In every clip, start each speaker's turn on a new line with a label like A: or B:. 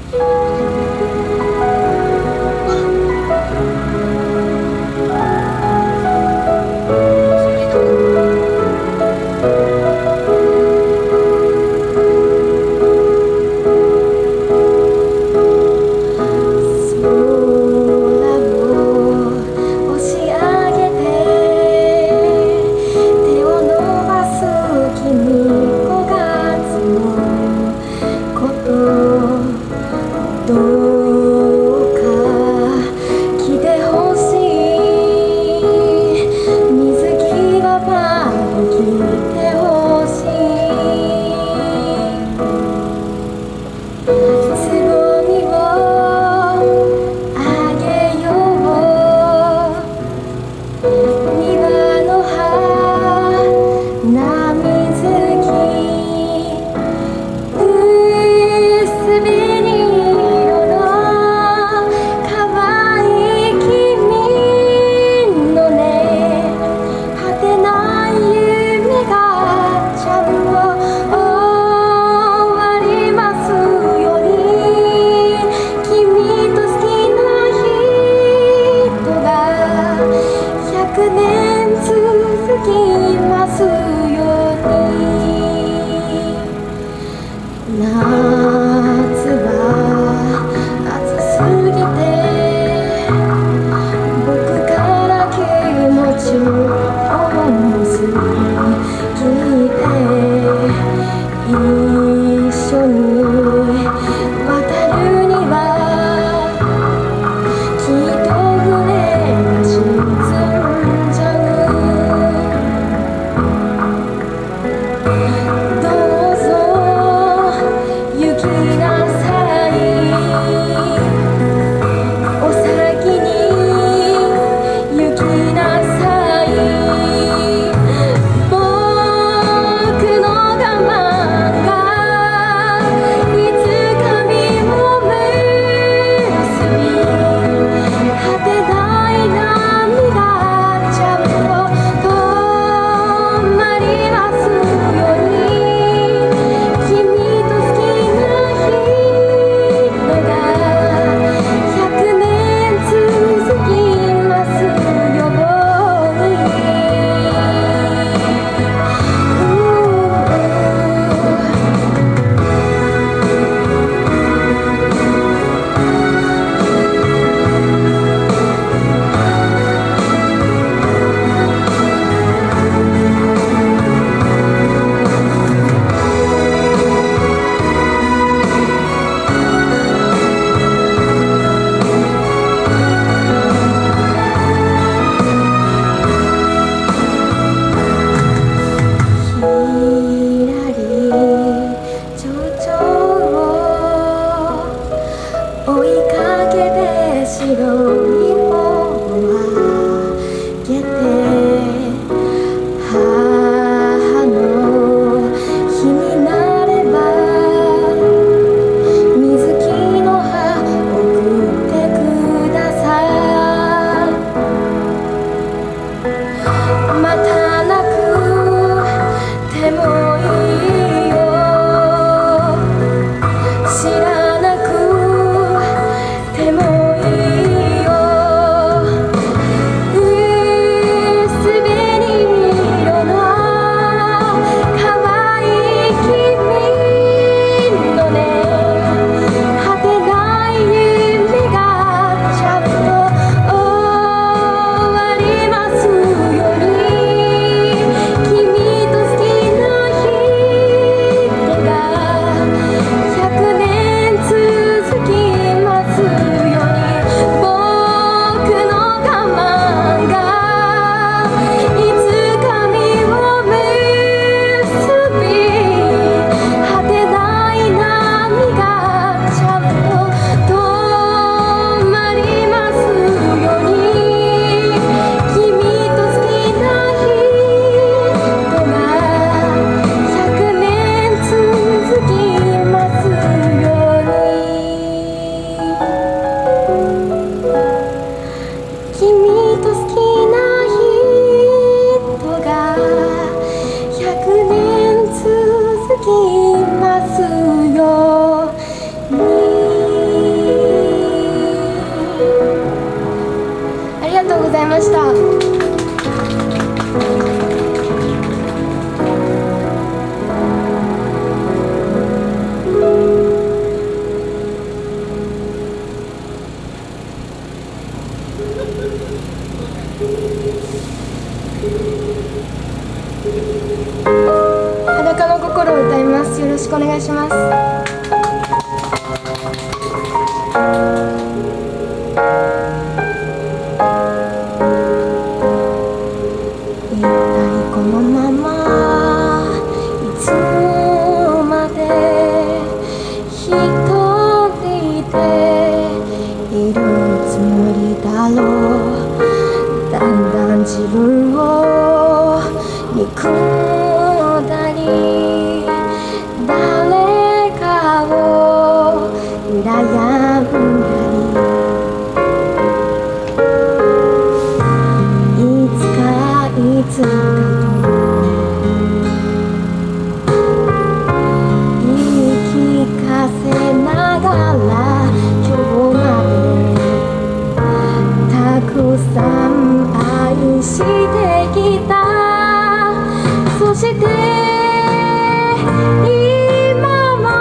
A: 知らなくてもいいよ。 人でいるつもりだろう。だんだん自分を憎んだり、誰かを羨んだり、いつかいつかながら今日までたくさん愛してきた。そして今も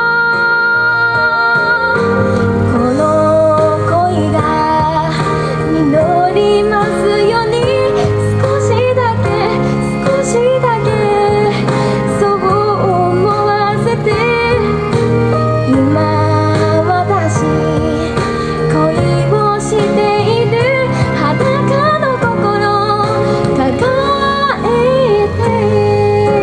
A: この恋が実りますように、少しだけそう思わせて。今私恋をしている裸の心抱えて。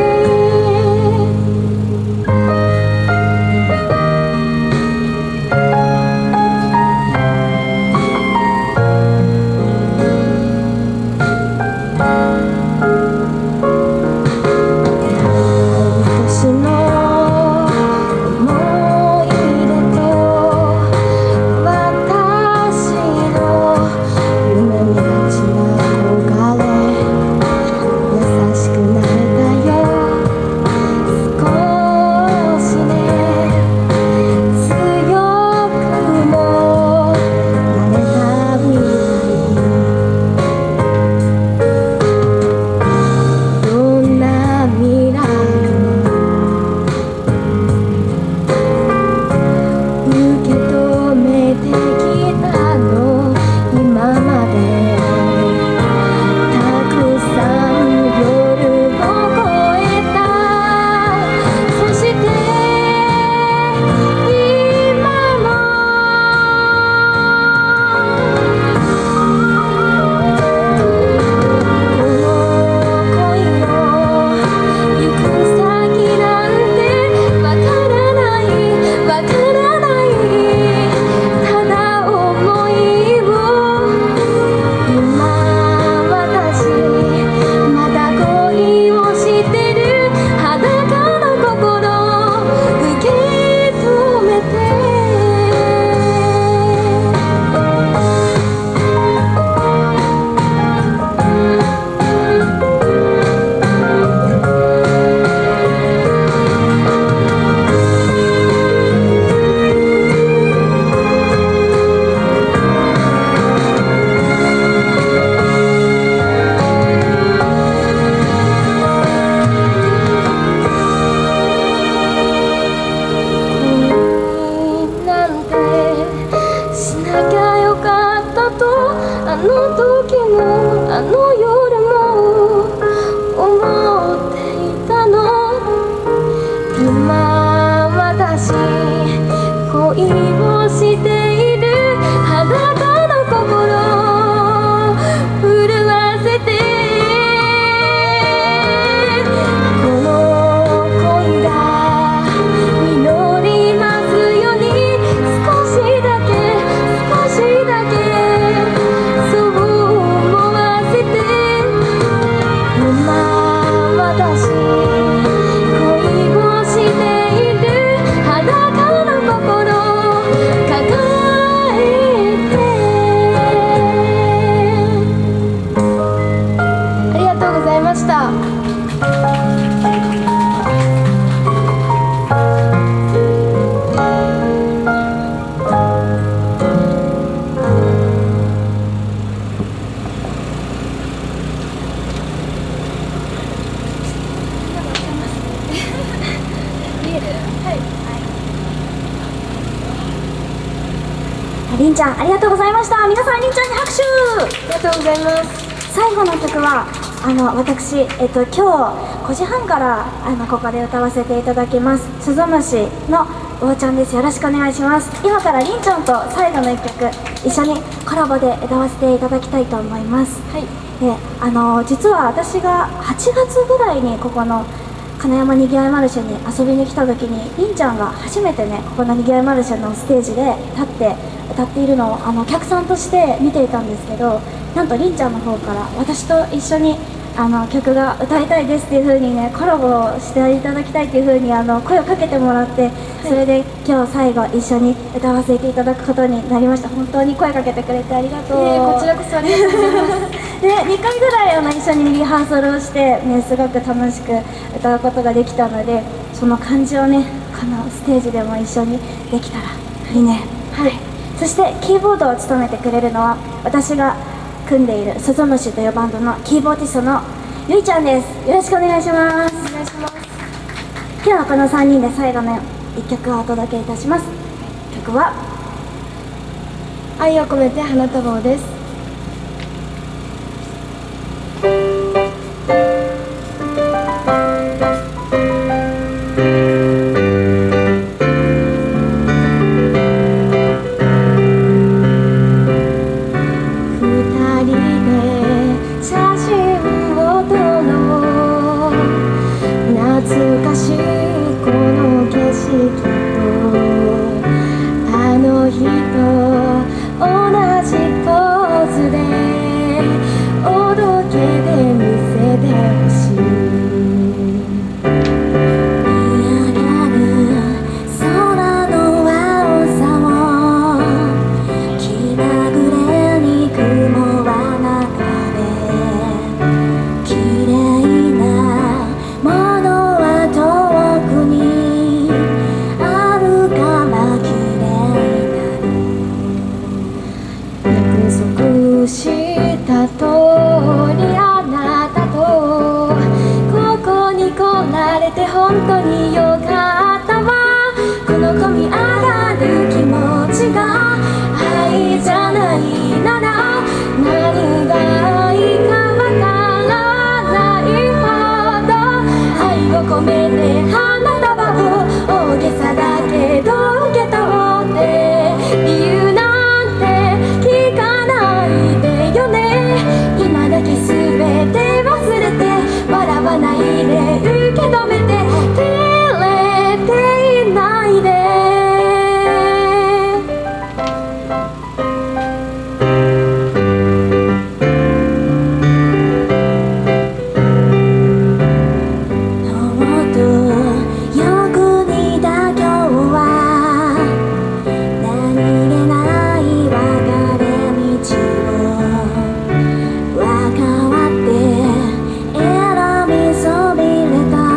A: あの時もあの夜も思っていたの。今私恋をしている裸の心震わせて。この恋が実りますように、少しだけ私恋をしている裸の心抱えて。ありがとうございました。
B: りんちゃんありがとうございました。皆さんりんちゃんに拍手。
A: ありがとうございます。
B: 最後の曲は私、今日5時半からここで歌わせていただきます鈴虫のおーちゃんです。よろしくお願いします。今からりんちゃんと最後の1曲一緒にコラボで歌わせていただきたいと思います。
A: はい。
B: 実は私が8月ぐらいにここの金山にぎわいマルシェに遊びに来た時にりんちゃんが初めてねこのにぎわいマルシェのステージで立って歌っているのをお客さんとして見ていたんですけど、なんとりんちゃんの方から私と一緒に曲が歌いたいですっていう風にねコラボしていただきたいっていう風に声をかけてもらって、それで今日最後一緒に歌わせていただくことになりました。本当に声かけてくれてありがとう。
A: こちらこそありがとうございます
B: で2回ぐらい一緒にリハーサルをして、ね、すごく楽しく歌うことができたので、その感じをねこのステージでも一緒にできたらいいね。はい、そしてキーボードを務めてくれるのは私が組んでいるスズムシというバンドのキーボーディストのゆいちゃんです。よろしくお願いします。
A: お願いします。
B: 今日はこの3人で最後の1曲をお届けいたします。曲は
A: 愛を込めて花束をです。 本当によかったわ。この込み上がる気持ちが愛じゃないなら何がいいかわからないほど、愛を込めて花束を大げさだけど受け取って理由なんて聞かないでよね。今だけ全て忘れて笑わないで受け止めて照れていないで。もっとよく似た今日は何気ない別れ道を分かって選びそびれた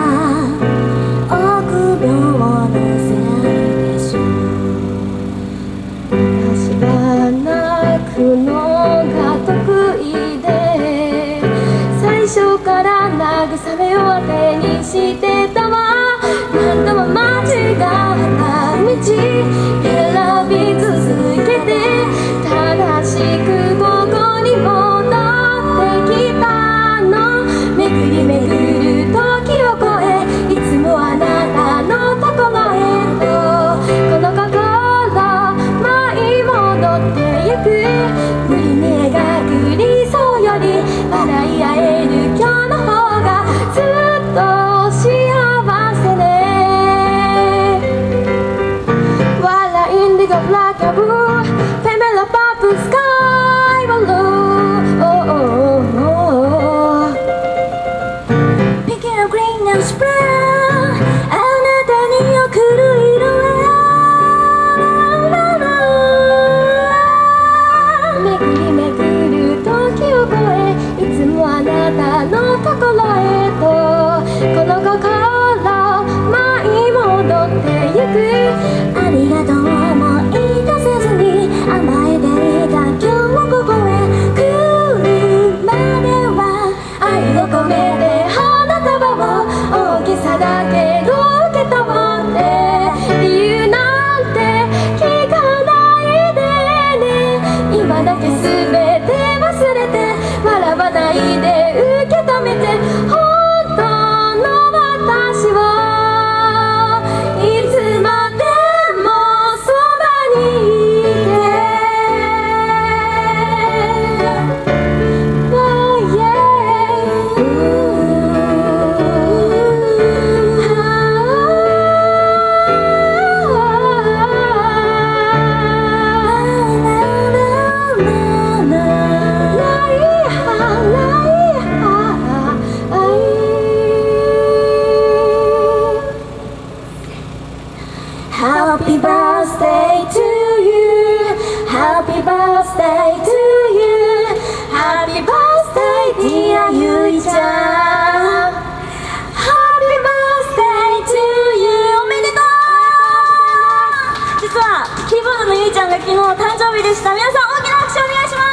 A: 臆病のせいでしょう。私は泣くのが得意で最初から慰めを当てにしてたわ。何度も間違った道選び続けて正しくここに戻ってきたの。めぐりめぐる時を越えいつもあなたのところへとこの心舞い戻ってゆく。振りに描く理想より笑い合える今日の方がずっと幸せね。 While I indigo black and blue Female purple sky blue Picking up green and brown あなたに送る色はめぐりめぐる時を越えいつもあなたのところへとこの心舞い戻ってゆく。ありがとうも言い出せずに甘えていた
B: 生日でした。皆さん大きな拍手お願いします。